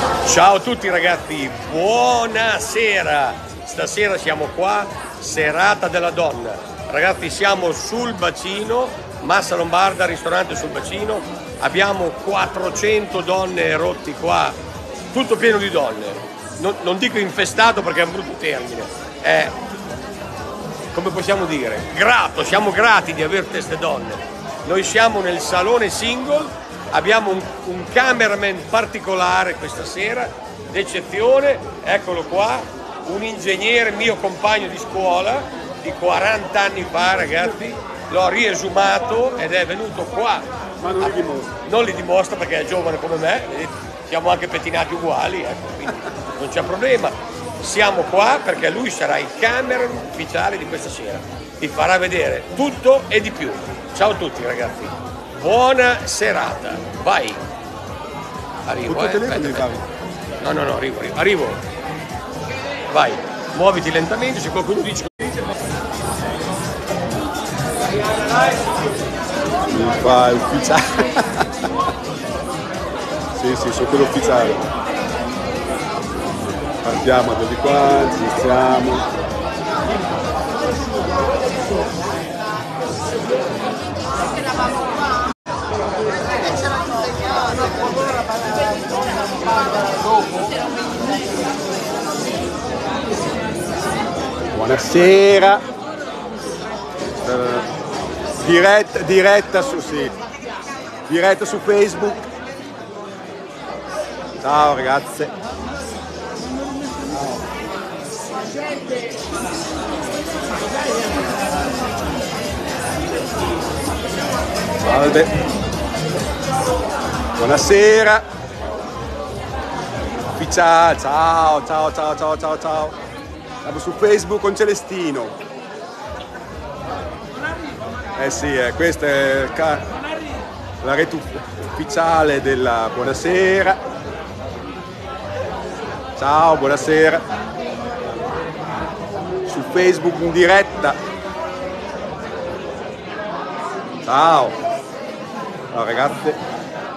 Ciao a tutti ragazzi, buonasera. Stasera siamo qua, serata della donna. Ragazzi, siamo sul bacino, Massa Lombarda, ristorante sul bacino. Abbiamo 400 donne rotti qua, tutto pieno di donne. Non dico infestato perché è un brutto termine. Come possiamo dire? Grato, siamo grati di avere queste donne. Noi siamo nel salone single, abbiamo un cameraman particolare questa sera, d'eccezione, eccolo qua, un ingegnere, mio compagno di scuola, di 40 anni fa ragazzi, l'ho riesumato ed è venuto qua. Ma non li dimostra. Non li dimostra perché è giovane come me, siamo anche pettinati uguali, ecco, quindi non c'è problema. Siamo qua perché lui sarà il cameraman ufficiale di questa sera, vi farà vedere tutto e di più. Ciao a tutti ragazzi, buona serata, vai. Arrivo, aspetta. No, arrivo. Vai, muoviti lentamente, se qualcuno dice... Mi fa ufficiale. Sì, sono quello ufficiale. Partiamo da di qua, iniziamo. Buonasera, diretta su Facebook. Ciao ragazze. Salve. Buonasera. Ufficiale, ciao. Siamo su Facebook con Celestino. Sì, questa è la rete ufficiale della buonasera. Ciao, buonasera. Su Facebook in diretta. Ciao. Ciao ragazze.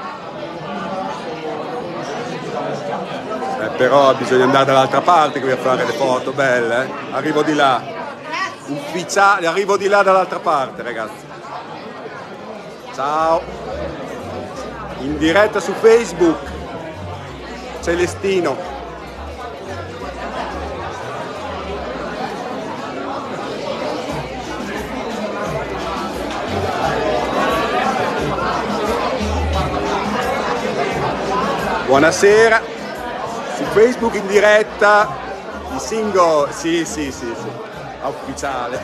Però bisogna andare dall'altra parte qui a fare le foto belle, eh? Arrivo di là. Ufficiale, arrivo di là dall'altra parte, ragazzi. Ciao. In diretta su Facebook. Celestino. Buonasera. Su Facebook in diretta, i single, sì, ufficiale.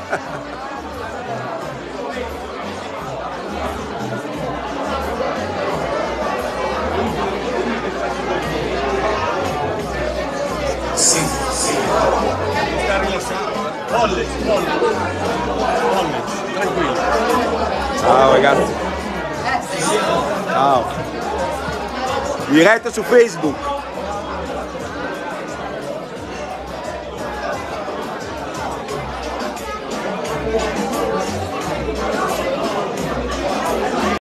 Sì. Sta rilassato. College, tranquillo. Ciao ragazzi. Ciao. Diretta su Facebook.